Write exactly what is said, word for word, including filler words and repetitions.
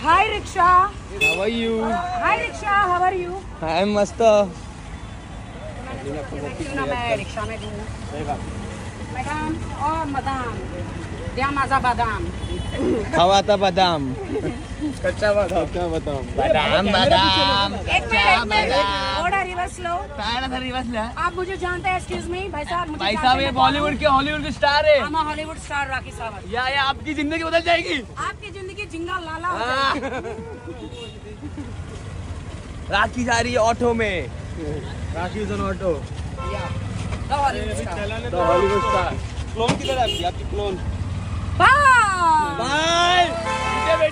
Hi Riksha. How are you? Hi Riksha, how are you? I am मस्त। क्यों ना मैं रिक्शा में घूमूं? मैडम और मदाम, दिया मजा बादाम। खवाता बादाम, कच्चा बादाम, कच्चा बादाम, बादाम बादाम। एक मिनट, एक मिनट, थोड़ा रिवर्स लो। क्या था रिवर्स ले? आप मुझे जानते हैं? एक्सक्यूज मी भाई साहब, मुझे भाई साहब ये बॉलीवुड के हॉलीवुड के स्टार है। हम हॉलीवुड स्टार राखी सावंत। या या आपकी जिंदगी बदल जाएगी। आपकी जिंदगी जिंगा लाला हो हाँ। राखी जा रही है ऑटो में। Rakhi is an auto. Hollywood star. Clone किधर है आपकी? आपकी क्लोन। बाय। बाय।